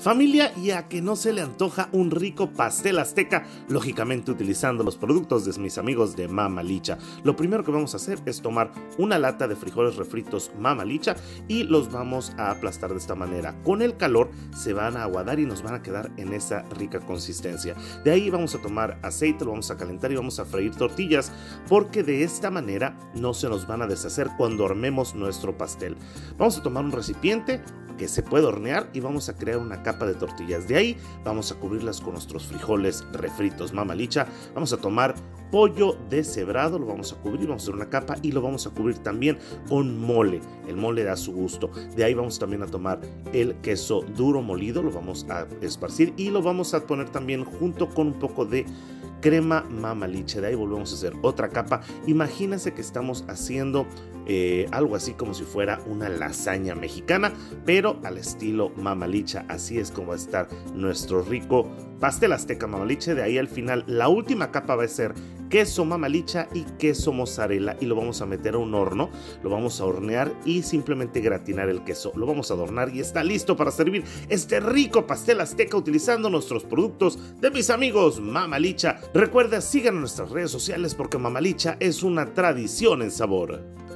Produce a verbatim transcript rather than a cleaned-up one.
Familia, y a que no se le antoja un rico pastel azteca, lógicamente utilizando los productos de mis amigos de Mama Licha. Lo primero que vamos a hacer es tomar una lata de frijoles refritos Mama Licha y los vamos a aplastar de esta manera. Con el calor se van a aguadar y nos van a quedar en esa rica consistencia. De ahí vamos a tomar aceite, lo vamos a calentar y vamos a freír tortillas, porque de esta manera no se nos van a deshacer cuando horneemos nuestro pastel. Vamos a tomar un recipiente que se puede hornear y vamos a crear una capa de tortillas. De ahí vamos a cubrirlas con nuestros frijoles refritos Mama Licha. Vamos a tomar pollo deshebrado, lo vamos a cubrir, vamos a hacer una capa y lo vamos a cubrir también con mole. El mole da su gusto. De ahí vamos también a tomar el queso duro molido, lo vamos a esparcir y lo vamos a poner también junto con un poco de crema Mama Licha. De ahí volvemos a hacer otra capa. Imagínense que estamos haciendo eh, algo así como si fuera una lasaña mexicana, pero al estilo Mama Licha. Así es como va a estar nuestro rico pastel azteca Mama Licha. De ahí al final la última capa va a ser queso Mama Licha y queso mozzarella, y lo vamos a meter a un horno, lo vamos a hornear y simplemente gratinar el queso, lo vamos a adornar y está listo para servir este rico pastel azteca utilizando nuestros productos de mis amigos Mama Licha. Recuerda, sigan en nuestras redes sociales porque Mama Licha es una tradición en sabor.